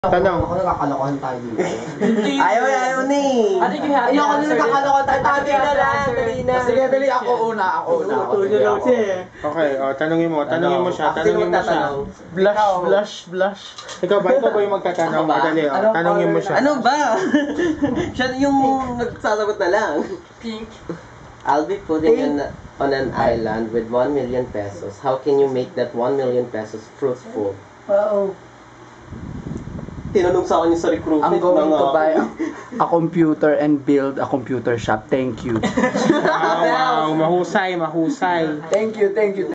Tanong. Ako nakakalokohan tayo dito. Ayaw ni. I think you have to Ayoko answer na nakakalokohan tayo. Dali na lang. Dali na. Sige, dali ako una. Okay, tanungin mo siya. Blush. Ikaw ba yung magtatanong? Madali, tanungin mo siya. Ano ba? Siya yung nagsasagot na lang. Pink. I'll be putting on an island with 1 million pesos. How can you make that 1 million pesos fruitful? Oo. Tinanong sa akin yung sa recruitment. I'm going to buy a computer and build a computer shop. Thank you. Wow, mahusay. Thank you.